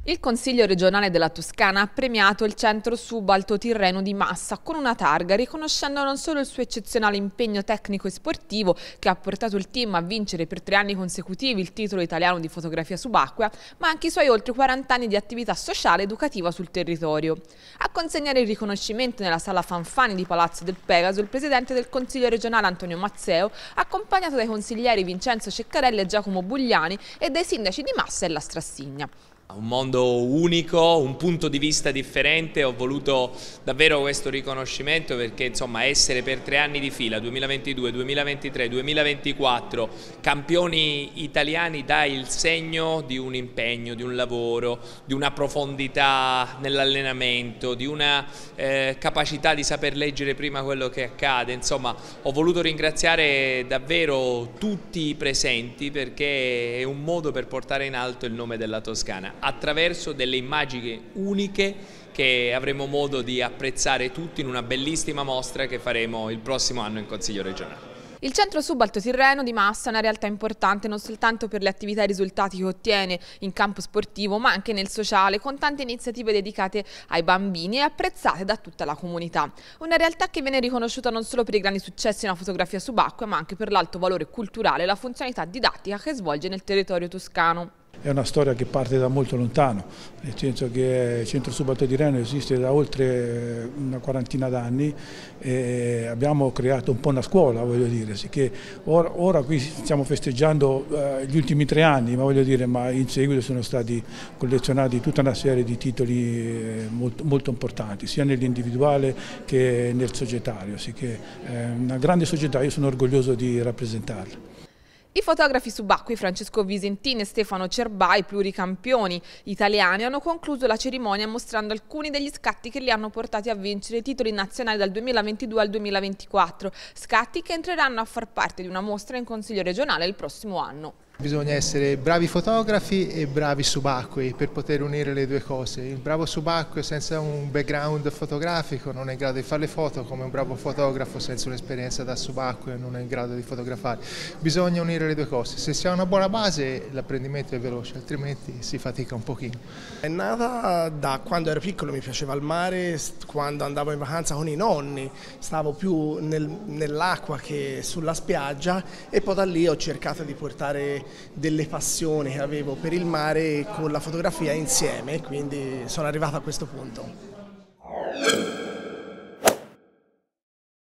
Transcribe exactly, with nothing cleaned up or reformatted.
Il Consiglio regionale della Toscana ha premiato il centro subalto tirreno di Massa con una targa, riconoscendo non solo il suo eccezionale impegno tecnico e sportivo, che ha portato il team a vincere per tre anni consecutivi il titolo italiano di fotografia subacquea, ma anche i suoi oltre quaranta anni di attività sociale e educativa sul territorio. A consegnare il riconoscimento nella sala Fanfani di Palazzo del Pegaso il presidente del Consiglio regionale Antonio Mazzeo, accompagnato dai consiglieri Vincenzo Ceccarelli e Giacomo Bugliani e dai sindaci di Massa e La Strassigna. Un mondo unico, un punto di vista differente, ho voluto davvero questo riconoscimento perché insomma essere per tre anni di fila, duemilaventidue, duemilaventitré, duemilaventiquattro, campioni italiani dà il segno di un impegno, di un lavoro, di una profondità nell'allenamento, di una eh, capacità di saper leggere prima quello che accade. Insomma, ho voluto ringraziare davvero tutti i presenti perché è un modo per portare in alto il nome della Toscana, attraverso delle immagini uniche che avremo modo di apprezzare tutti in una bellissima mostra che faremo il prossimo anno in Consiglio regionale. Il centro subalto tirreno di Massa è una realtà importante non soltanto per le attività e i risultati che ottiene in campo sportivo, ma anche nel sociale, con tante iniziative dedicate ai bambini e apprezzate da tutta la comunità. Una realtà che viene riconosciuta non solo per i grandi successi nella fotografia subacquea, ma anche per l'alto valore culturale e la funzionalità didattica che svolge nel territorio toscano. È una storia che parte da molto lontano, nel senso che il centro subalto tirreno esiste da oltre una quarantina d'anni e abbiamo creato un po' una scuola, voglio dire, che ora, ora qui stiamo festeggiando eh, gli ultimi tre anni, ma voglio dire, ma in seguito sono stati collezionati tutta una serie di titoli eh, molto, molto importanti, sia nell'individuale che nel societario, sì che è una grande società, io sono orgoglioso di rappresentarla. I fotografi subacquei Francesco Visentini e Stefano Cerbai, pluricampioni italiani, hanno concluso la cerimonia mostrando alcuni degli scatti che li hanno portati a vincere i titoli nazionali dal duemilaventidue al duemilaventiquattro, scatti che entreranno a far parte di una mostra in Consiglio regionale il prossimo anno. Bisogna essere bravi fotografi e bravi subacquei per poter unire le due cose. Il bravo subacqueo senza un background fotografico non è in grado di fare le foto, come un bravo fotografo senza un'esperienza da subacqueo non è in grado di fotografare. Bisogna unire le due cose. Se si ha una buona base l'apprendimento è veloce, altrimenti si fatica un pochino. È nata da quando ero piccolo, mi piaceva il mare, quando andavo in vacanza con i nonni, stavo più nel, nell'acqua che sulla spiaggia e poi da lì ho cercato di portare delle passioni che avevo per il mare con la fotografia insieme, quindi sono arrivato a questo punto.